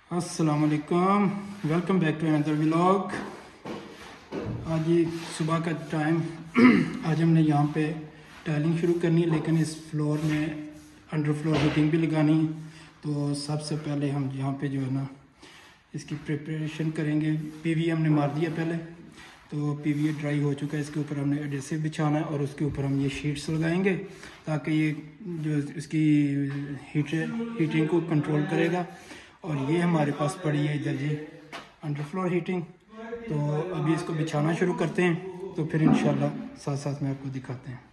अस्सलाम वालेकुम, welcome back to another vlog. आज ये सुबह का टाइम आज हमने यहाँ पे टाइलिंग शुरू करनी है, लेकिन इस फ्लोर में अंडर फ्लोर हीटिंग भी लगानी है। तो सबसे पहले हम यहाँ पे जो है ना इसकी प्रिपरेशन करेंगे। पीवी हमने मार दिया पहले, तो पीवी ड्राई हो चुका है। इसके ऊपर हमने एडेसिव बिछाना है और उसके ऊपर हम ये शीट्स लगाएंगे ताकि ये जो इसकी हीटिंग को कंट्रोल करेगा। और ये हमारे पास पड़ी है इधर जी अंडर फ्लोर हीटिंग। तो अभी इसको बिछाना शुरू करते हैं, तो फिर इंशाल्लाह साथ साथ में आपको दिखाते हैं।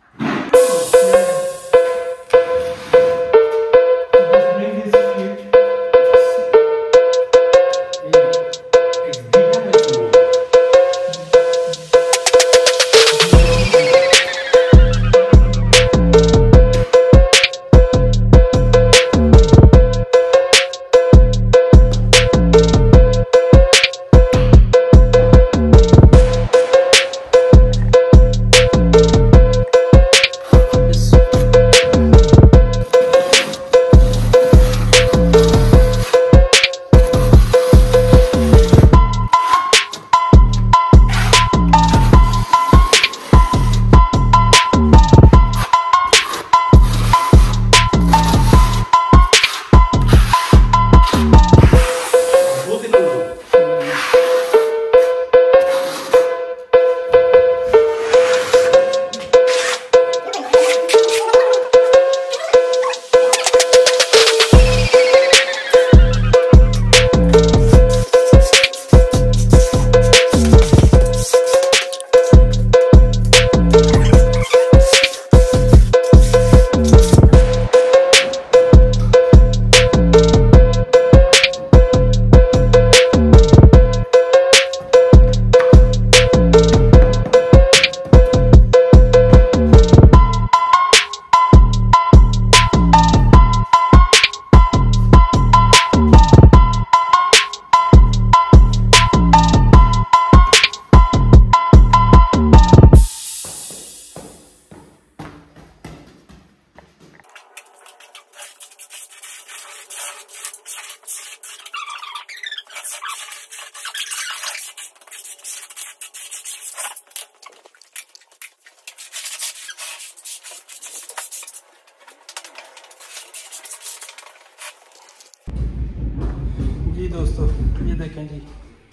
जी दोस्तों, ये देखें जी,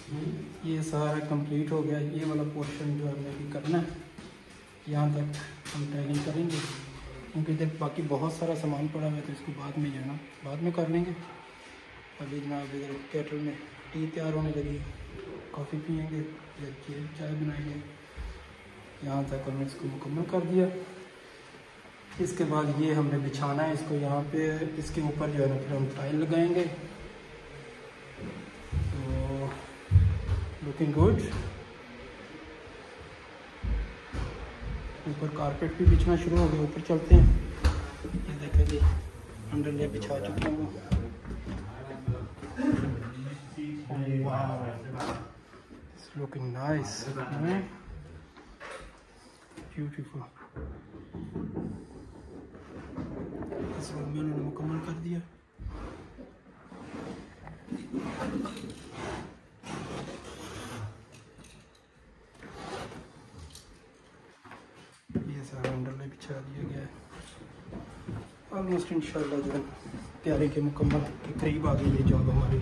ये सारा कंप्लीट हो गया। ये वाला पोर्शन जो हमने भी करना है, यहाँ तक हम टाइलिंग करेंगे, क्योंकि इधर बाकी बहुत सारा सामान पड़ा हुआ है, तो इसको बाद में जो है ना बाद में कर लेंगे। अभी जनाब इधर केटल में टी तैयार होने लगी, कॉफ़ी पियेंगे या चाय बनाएंगे। यहाँ तक हमने इसको मुकम्मल कर दिया। इसके बाद ये हमने बिछाना है इसको यहाँ पे, इसके ऊपर जो है ना फिर हम टाइल लगाएंगे। Looking good. ऊपर कारपेट भी बिछना शुरू हो गया, ऊपर चलते हैं। ये देखें जी, अंडर ले बिछा चुके हैं वो। It's looking nice, beautiful. इस रूम में उन्होंने मुकम्मल कर दिया। अंडरले बिछा दिया गया है। ऑलमोस्ट इंशाल्लाह जो है तैयारी के मुकम्मल के करीब आ गई ये जॉब हमारी।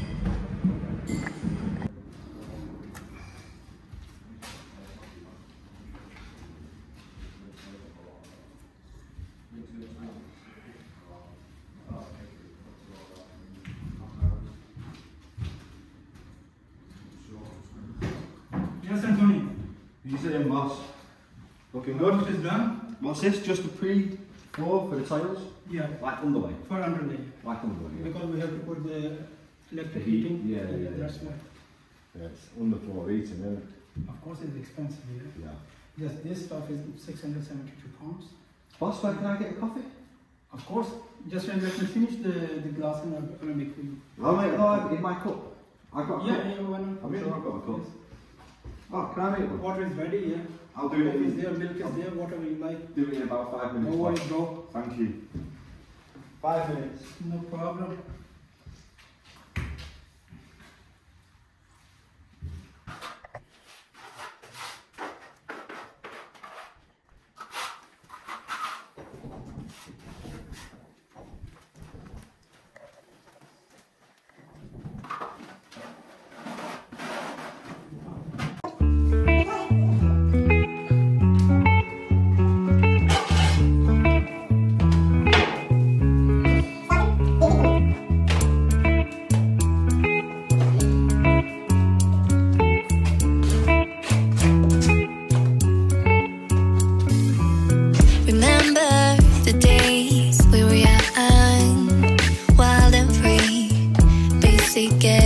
Yes, Anthony. You said in Moss. Looking good. What is done? What's this? Just a pre-floor for the tiles? Yeah. Like underlay? For underlay. Like underlay, yeah. Because we have to put the electric heating. Yeah. That's why. Yeah, it's underfloor heating, isn't it? Of course it's expensive here. Yeah. Just this stuff is 672 pounds. Boss, where can I get a coffee? Of course. Just let me finish the glass and I'll make for you. I'll make in my cup. I've got a cup. Yeah, one. I'm sure I've got a cup. Yes. Oh, can I make one? Water is ready, yeah. I'll do it. Coffee is there, milk is there, whatever you like. Do it in about 5 minutes. No worries, bro. Thank you. 5 minutes. No problem.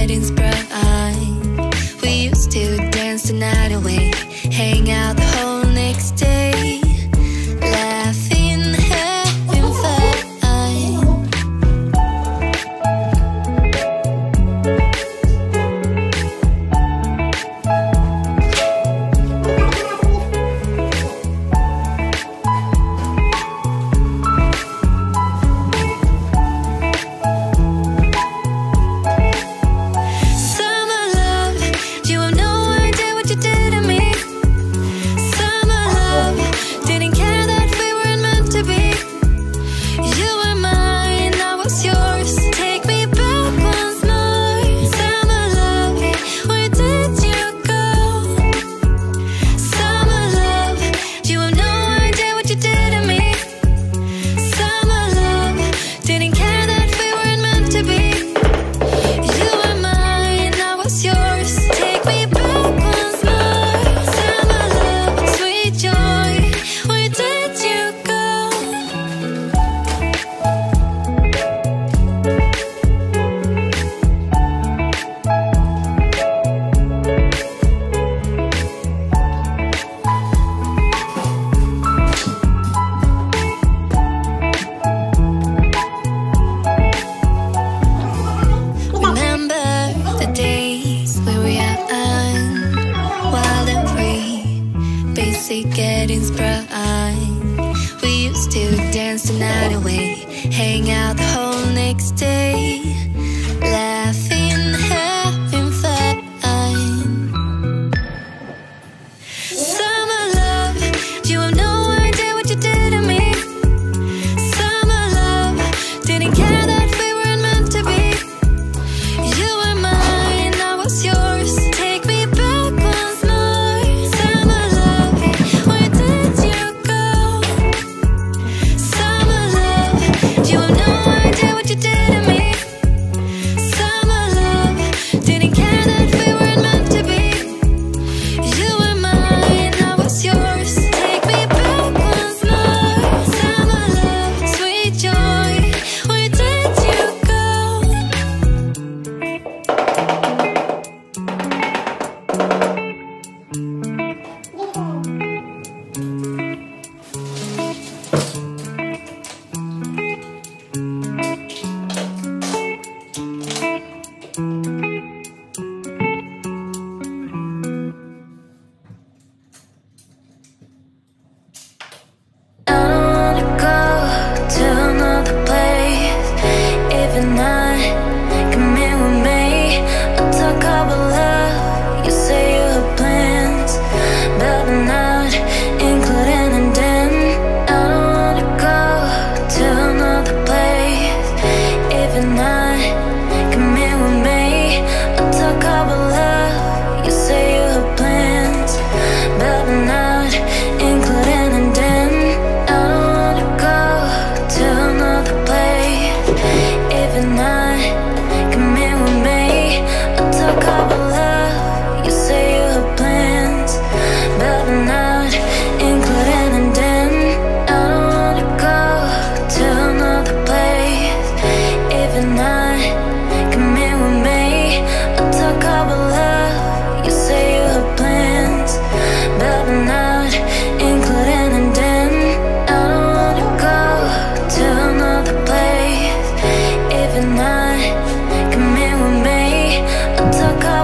getting sprung. We used to dance the night away, hang out the whole next day, laughing, having fun. Getting sprung. We used to dance the night away, hang out the whole next day, laughing, having fun. Summer love, you have no idea what you did to me. Summer love, didn't care that we weren't meant to be. You were mine, I was yours. Take me back once more. Summer love, where did you go? Summer love, you have no idea what you did to me. Summer love, didn't care that we weren't meant to be. You were mine, I was yours. Take me back once more. Summer love, sweet joy, where did you go? I wanna go to another place. Even I come in with me. I'll talk about love. You say you have plans, but I'm not including in them. I wanna go to another place. Even I come in with me. I'll talk about love. You say you have plans, but I'm not including in them. I wanna go to another place. Even I come in with me. I'll talk about love. You say you have plans, but I'm not including in them. I wanna go to another place. Even I come in with me. I'll talk about love. You say you have plans, but I'm not including in them. I wanna go to another place. Even I come in with me. I'll talk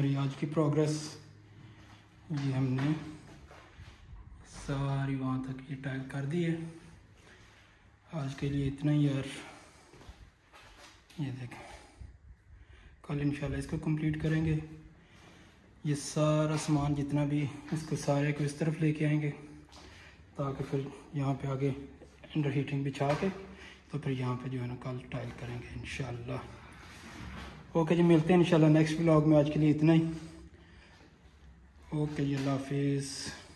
हमारी आज की progress. ये हमने सारी वहाँ तक ये tile कर दी है। आज के लिए इतना ही यार। ये देखें, कल इंशाल्लाह इसको कंप्लीट करेंगे। ये सारा सामान जितना भी, इसको सारे को इस तरफ लेके आएंगे ताकि फिर यहाँ पे आगे अंडर हीटिंग बिछा के तो फिर यहाँ पे जो है ना कल टाइल करेंगे इंशाल्लाह। ओके जी, मिलते हैं इंशाल्लाह नेक्स्ट व्लॉग में। आज के लिए इतना ही। ओके जी, अल्लाह हाफिज़।